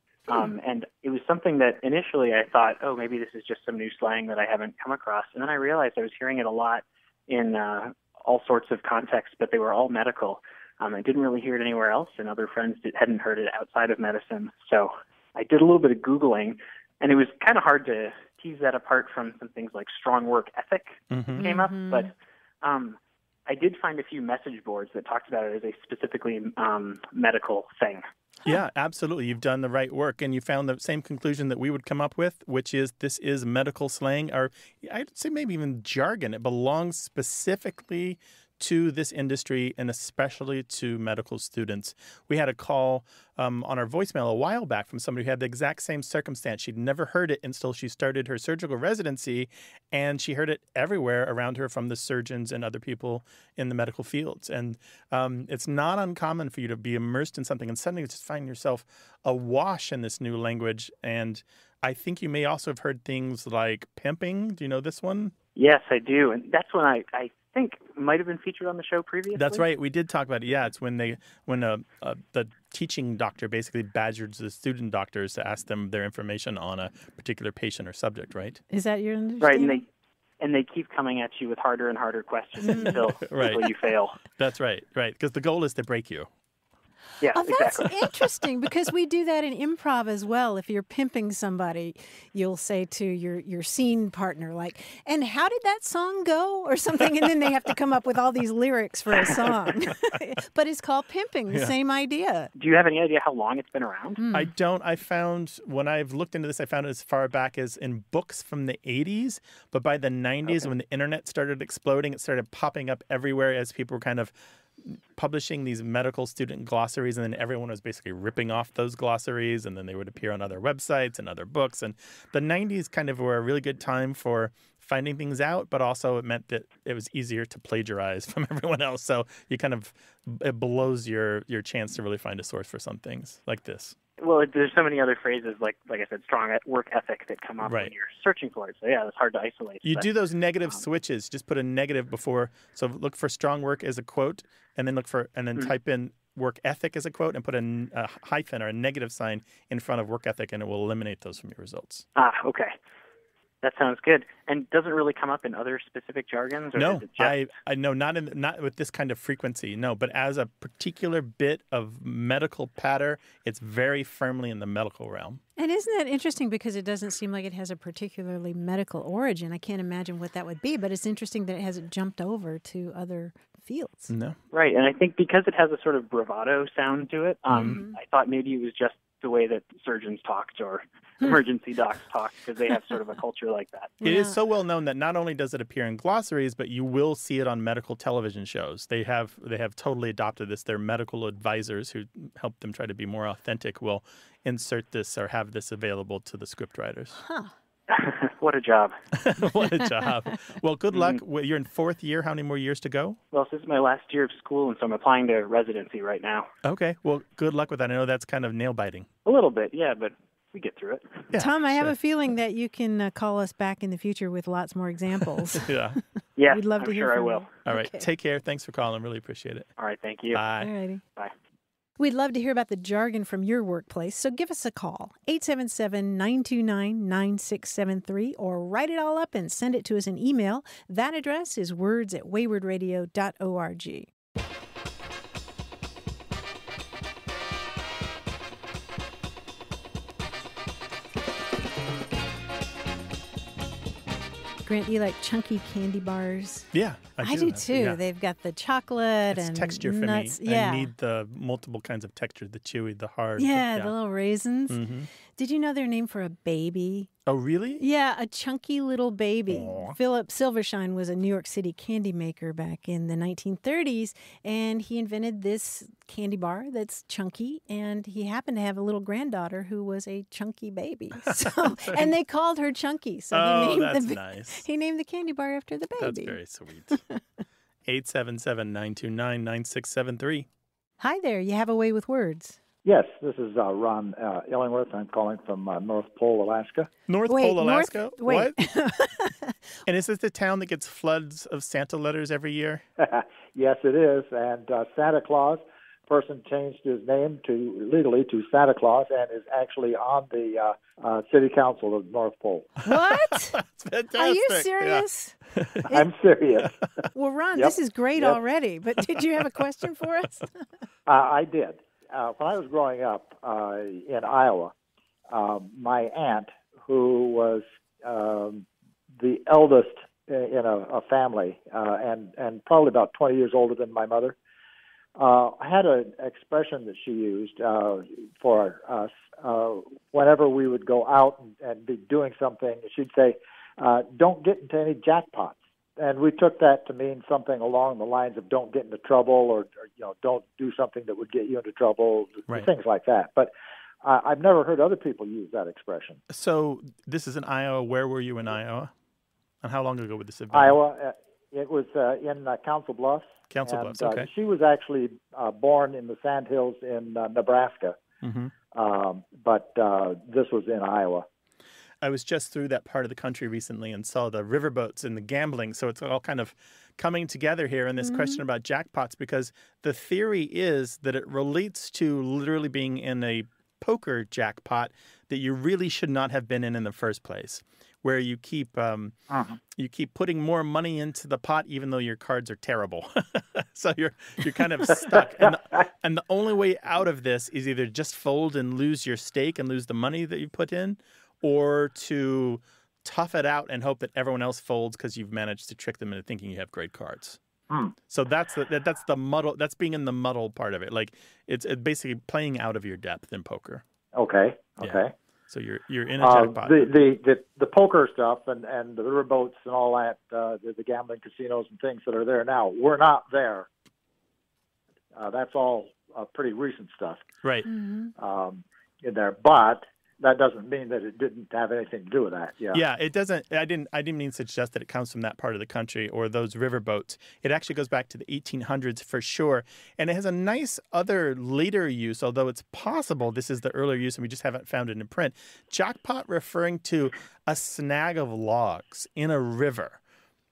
Um, and it was something that initially I thought, oh, maybe this is just some new slang that I haven't come across. And then I realized I was hearing it a lot in uh, all sorts of contexts, but they were all medical. Um, I didn't really hear it anywhere else, and other friends did, hadn't heard it outside of medicine. So I did a little bit of Googling, and it was kind of hard to tease that apart from some things like strong work ethic Mm-hmm. came up. But um, I did find a few message boards that talked about it as a specifically um, medical thing. Yeah, absolutely. You've done the right work, and you found the same conclusion that we would come up with, which is this is medical slang, or I'd say maybe even jargon. It belongs specifically to this industry and especially to medical students. We had a call um, on our voicemail a while back from somebody who had the exact same circumstance. She'd never heard it until she started her surgical residency, and she heard it everywhere around her from the surgeons and other people in the medical fields. And um, it's not uncommon for you to be immersed in something and suddenly just find yourself awash in this new language. And I think you may also have heard things like pimping. Do you know this one? Yes, I do. And that's when I, I think might have been featured on the show previously. That's right. We did talk about it. Yeah, it's when they when uh, uh, the teaching doctor basically badgers the student doctors to ask them their information on a particular patient or subject, right? Is that your understanding? Right, and they and they keep coming at you with harder and harder questions until, Right. until you fail. That's right, right. Because the goal is to break you. Yeah, Oh, that's exactly. interesting because we do that in improv as well. If you're pimping somebody, you'll say to your, your scene partner, like, and how did that song go? Or something. And then they have to come up with all these lyrics for a song. But it's called pimping, the Yeah. same idea. Do you have any idea how long it's been around? Hmm. I don't. I found, when I've looked into this, I found it as far back as in books from the eighties. But by the nineties, Okay. when the internet started exploding, it started popping up everywhere as people were kind of publishing these medical student glossaries, and then everyone was basically ripping off those glossaries, and then they would appear on other websites and other books. And the nineties kind of were a really good time for finding things out, but also it meant that it was easier to plagiarize from everyone else. So you kind of, it blows your, your chance to really find a source for some things like this. Well, there's so many other phrases, like like I said, strong work ethic that come up Right. when you're searching for it. So, yeah, it's hard to isolate. You but- do those negative um, switches. Just put a negative before. So look for strong work as a quote, and then look for, and then Mhm. type in work ethic as a quote, and put a, n- a hyphen or a negative sign in front of work ethic, and it will eliminate those from your results. Ah, okay. That sounds good. And does it really come up in other specific jargons? Or No, is it just... I, I no, not in not with this kind of frequency. No, but as a particular bit of medical patter, it's very firmly in the medical realm. And isn't that interesting because it doesn't seem like it has a particularly medical origin? I can't imagine what that would be, but it's interesting that it hasn't jumped over to other fields. No. Right, and I think because it has a sort of bravado sound to it, um, Mm-hmm. I thought maybe it was just the way that surgeons talked or emergency docs talked, because they have sort of a culture like that. It Yeah. is so well known that not only does it appear in glossaries, but you will see it on medical television shows. They have they have totally adopted this. Their medical advisors who help them try to be more authentic will insert this or have this available to the script writers. Huh. What a job. What a job. Well, good luck. Well, you're in fourth year. How many more years to go? Well, this is my last year of school, and so I'm applying to residency right now. Okay. Well, good luck with that. I know that's kind of nail-biting. A little bit, yeah, but we get through it. Yeah, Tom, I have sure. a feeling that you can uh, call us back in the future with lots more examples. Yeah. Yeah, We'd love I'm to hear sure I from will. you. All right. Okay. Take care. Thanks for calling. Really appreciate it. All right, thank you. Bye. All righty. Bye. We'd love to hear about the jargon from your workplace, so give us a call, eight seven seven, nine two nine, nine six seven three, or write it all up and send it to us in email. That address is words at wayward radio dot org. Grant, do you like chunky candy bars? Yeah, I do. I do too. Yeah. They've got the chocolate It's and texture for nuts. me. Yeah. I need the multiple kinds of texture, the chewy, the hard. yeah, the, the little raisins. Mhm. Did you know they're named for a baby? Oh, really? Yeah, a chunky little baby. Aw. Philip Silvershine was a New York City candy maker back in the nineteen thirties, and he invented this candy bar that's chunky, and he happened to have a little granddaughter who was a chunky baby. So, and they called her Chunky. So Oh, he named that's the, nice. He named the candy bar after the That's baby. very sweet. eight seven seven, nine two nine, nine six seven three. Hi there, you have a way with words. Yes, this is uh, Ron uh, Illingworth. I'm calling from uh, North Pole, Alaska. North Wait, Pole, North- Alaska? wait. What? And is this the town that gets floods of Santa letters every year? Yes, it is. And uh, Santa Claus, person changed his name to legally to Santa Claus and is actually on the uh, uh, city council of North Pole. What? That's fantastic. Are you Yeah. serious? I'm serious. Well, Ron, Yep. this is great Yep. already, but did you have a question for us? Uh, I did. Uh, when I was growing up uh, in Iowa, uh, my aunt, who was um, the eldest in a, a family uh, and, and probably about twenty years older than my mother, uh, had an expression that she used uh, for us. Uh, whenever we would go out and, and be doing something, she'd say, uh, don't get into any jackpots. And we took that to mean something along the lines of don't get into trouble or, or you know, don't do something that would get you into trouble, Right. things like that. But uh, I've never heard other people use that expression. So this is in Iowa. Where were you in Iowa? And how long ago would this have been? Iowa, uh, it was uh, in uh, Council Bluffs. Council and, Bluffs, uh, okay. she was actually uh, born in the Sandhills in uh, Nebraska, Mm-hmm. um, but uh, this was in Iowa. I was just through that part of the country recently and saw the riverboats and the gambling. So it's all kind of coming together here in this question about jackpots, because the theory is that it relates to literally being in a poker jackpot that you really should not have been in in the first place, where you keep um, Uh-huh. you keep putting more money into the pot even though your cards are terrible. So you're you're kind of stuck. And the, and the only way out of this is either just fold and lose your stake and lose the money that you put in, or to tough it out and hope that everyone else folds because you've managed to trick them into thinking you have great cards. Hmm. So that's the that, that's the muddle. That's being in the muddle part of it. Like it's, it's basically playing out of your depth in poker. Okay, Yeah. okay. So you're you're in a Uh, jackpot. the, the, the, the poker stuff and, and the riverboats and all that, uh, the, the gambling casinos and things that are there now, we're not there. Uh, that's all uh, pretty recent stuff Right. um, in there. But that doesn't mean that it didn't have anything to do with that. Yeah. Yeah, it doesn't. I didn't. I didn't mean to suggest that it comes from that part of the country or those riverboats. It actually goes back to the eighteen hundreds for sure, and it has a nice other later use. Although it's possible this is the earlier use, and we just haven't found it in print. Jackpot referring to a snag of logs in a river.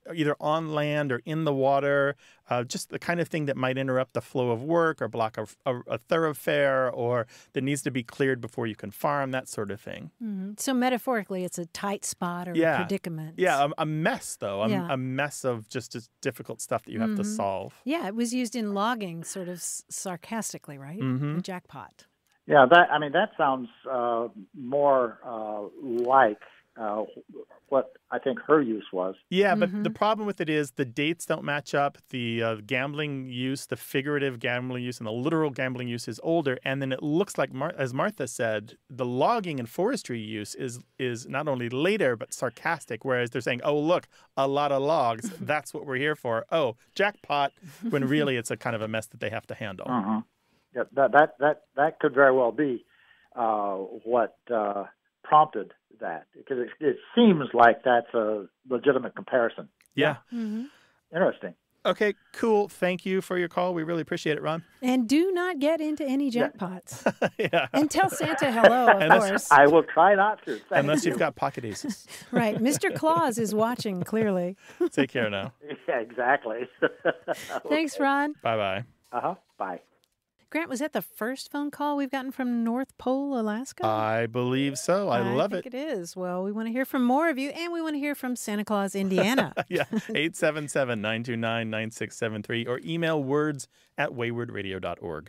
either on land or in the water, uh, just the kind of thing that might interrupt the flow of work or block a, a, a thoroughfare, or that needs to be cleared before you can farm, that sort of thing. Mm-hmm. So metaphorically, it's a tight spot or yeah. a predicament. Yeah, a, a mess, though. A, Yeah. a mess of just, just difficult stuff that you have mm-hmm. to solve. Yeah, it was used in logging sort of s- sarcastically, right? Mm-hmm. The jackpot. Yeah, that I mean that sounds uh, more uh, like uh, what I think her use was. Yeah, but Mm-hmm. the problem with it is the dates don't match up. The uh, gambling use, the figurative gambling use, and the literal gambling use is older. And then it looks like, Mar- as Martha said, the logging and forestry use is is not only later but sarcastic. Whereas they're saying, "Oh, look, a lot of logs. That's what we're here for. Oh, jackpot," when really it's a kind of a mess that they have to handle. Uh-huh. Yeah, that that that that could very well be uh, what uh, prompted that, because it, it seems like that's a legitimate comparison. Yeah. Mm-hmm. Interesting. Okay, cool. Thank you for your call. We really appreciate it, Ron. And do not get into any jackpots. yeah. And tell Santa hello, of Unless- course. I will try not to. Thank Unless you. you've got pocket aces. Right. Mister Claus is watching, clearly. Take care now. Yeah, exactly. Thanks, Ron. Bye-bye. Uh-huh. Bye. Grant, was that the first phone call we've gotten from North Pole, Alaska? I believe so. I, love think it. it is. Well, we want to hear from more of you, and we want to hear from Santa Claus, Indiana. yeah, eight seven seven, nine two nine, nine six seven three or email words at wayward radio dot org.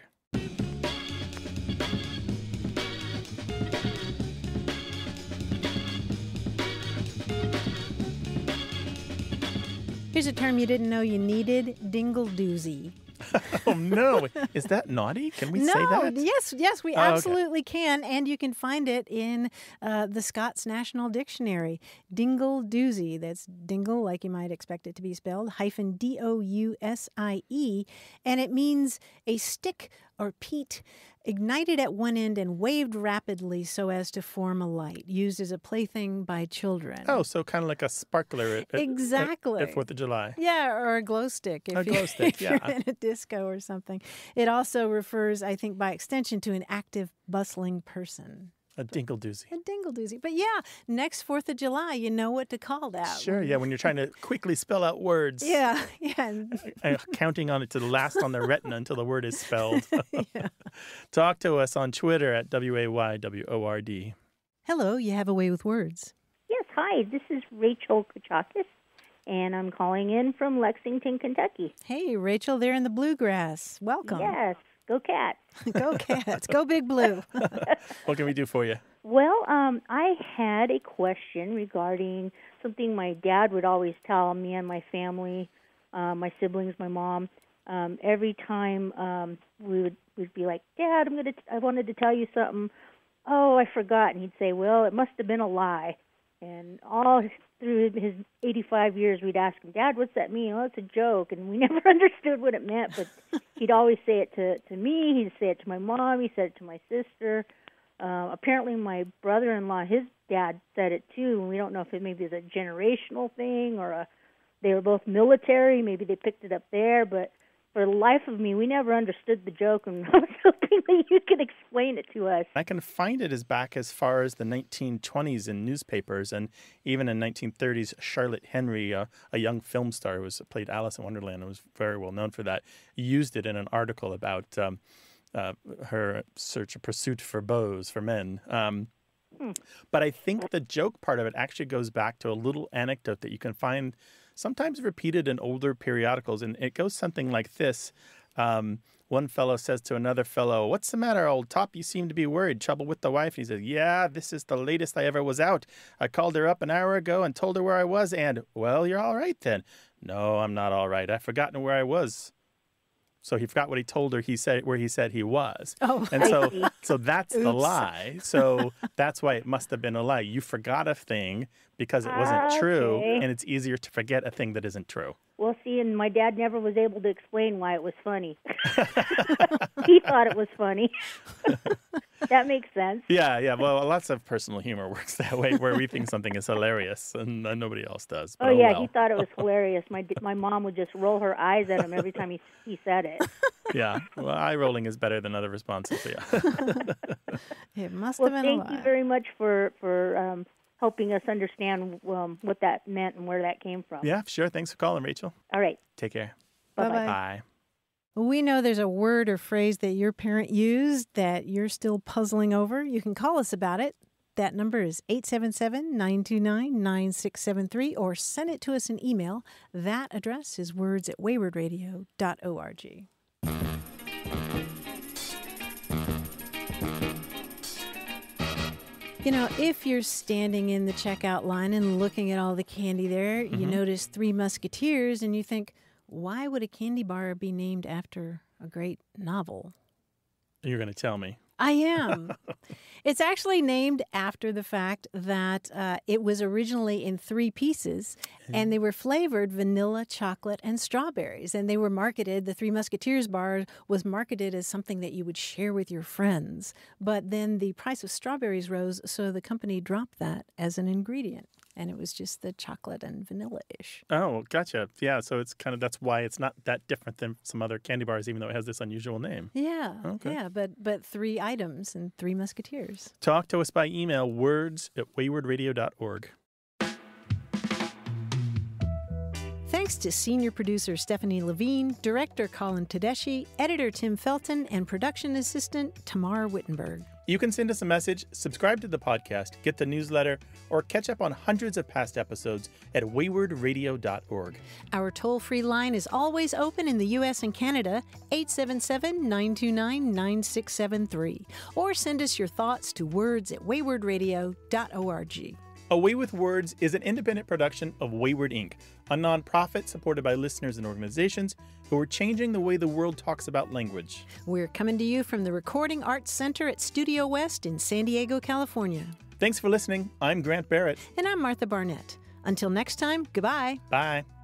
Here's a term you didn't know you needed, dingle-dousie. Oh, no. Is that naughty? Can we no, say that? yes, yes, we Oh, okay. absolutely can. And you can find it in uh, the Scots National Dictionary. Dingle-dousie, that's dingle, like you might expect it to be spelled, hyphen D O U S I E. And it means a stick or peat ignited at one end and waved rapidly so as to form a light, used as a plaything by children. Oh, so kind of like a sparkler at, at- Exactly. at, at fourth of July. Yeah, or a glow stick if, A you, glow stick, if you're yeah. in a disco or something. It also refers, I think, by extension to an active, bustling person. A dingle-doozy. A dingle-doozy. But yeah, next fourth of July, you know what to call that. Sure, yeah, when you're trying to quickly spell out words. Yeah, yeah. And counting on it to the last on the retina until the word is spelled. Yeah. Talk to us on Twitter at W A Y W O R D. Hello, you have a way with words. Yes, hi. This is Rachel Kachakis, and I'm calling in from Lexington, Kentucky. Hey, Rachel, there in the bluegrass. Welcome. Yes, go Cats. Go Cats. Go Big Blue. What can we do for you? Well, um, I had a question regarding something my dad would always tell me and my family, uh, my siblings, my mom. Um, every time um, we would we'd be like, "Dad, I'm gonna. T- I wanted to tell you something. Oh, I forgot." And he'd say, "Well, it must have been a lie." And all through his eighty-five years, we'd ask him, "Dad, what's that mean?" "Oh, it's a joke." And we never understood what it meant, but he'd always say it to, to me. He'd say it to my mom. He said it to my sister. Uh, apparently, my brother-in-law, his dad, said it too. And we don't know if it maybe is a generational thing or a they were both military. Maybe they picked it up there, but for the life of me, we never understood the joke, and I was hoping that you could explain it to us. I can find it as back as far as the nineteen twenties in newspapers, and even in nineteen thirties, Charlotte Henry, uh, a young film star who was played Alice in Wonderland and was very well known for that, used it in an article about um, uh, her search, pursuit for beaux, for men. Um, Hmm. But I think the joke part of it actually goes back to a little anecdote that you can find sometimes repeated in older periodicals, and it goes something like this. Um, one fellow says to another fellow, "What's the matter, old top? You seem to be worried. Trouble with the wife?" And he says, "Yeah, this is the latest I ever was out. I called her up an hour ago and told her where I was, and, well, you're all right then." "No, I'm not all right. I've forgotten where I was." So he forgot what he told her. He said where he said he was, Oh, and so so that's the Oops. lie. So that's why it must have been a lie. You forgot a thing because it wasn't true, Okay. and it's easier to forget a thing that isn't true. Well, see, and my dad never was able to explain why it was funny. He thought it was funny. That makes sense. Yeah, yeah. Well, lots of personal humor works that way, where we think something is hilarious and uh, nobody else does. But Oh, yeah, well. he thought it was hilarious. My d- my mom would just roll her eyes at him every time he he said it. Yeah. Well, eye rolling is better than other responses. So yeah. It must Well, have been a thank lie. you very much for for um, helping us understand um, what that meant and where that came from. Yeah, sure. Thanks for calling, Rachel. All right. Take care. Bye-bye. Bye. We know there's a word or phrase that your parent used that you're still puzzling over. You can call us about it. That number is eight seven seven, nine two nine, nine six seven three, or send it to us in email. That address is words at wayward radio dot org. You know, if you're standing in the checkout line and looking at all the candy there, mm-hmm. you notice Three Musketeers and you think, why would a candy bar be named after a great novel? You're going to tell me. I am. It's actually named after the fact that uh, it was originally in three pieces, and they were flavored vanilla, chocolate, and strawberries. And they were marketed, the Three Musketeers bar was marketed as something that you would share with your friends. But then the price of strawberries rose, so the company dropped that as an ingredient. And it was just the chocolate and vanilla-ish. Oh, gotcha. Yeah, so it's kind of, that's why it's not that different than some other candy bars, even though it has this unusual name. Yeah, okay. yeah, but but three items and Three Musketeers. Talk to us by email, words at wayward radio dot org. Thanks to senior producer Stephanie Levine, director Colin Tedeschi, editor Tim Felton, and production assistant Tamar Wittenberg. You can send us a message, subscribe to the podcast, get the newsletter, or catch up on hundreds of past episodes at wayward radio dot org. Our toll-free line is always open in the U S and Canada, eight seven seven, nine two nine, nine six seven three. Or send us your thoughts to words at wayward radio dot org. A Way with Words is an independent production of Wayward Incorporated, a nonprofit supported by listeners and organizations who are changing the way the world talks about language. We're coming to you from the Recording Arts Center at Studio West in San Diego, California. Thanks for listening. I'm Grant Barrett. And I'm Martha Barnett. Until next time, goodbye. Bye.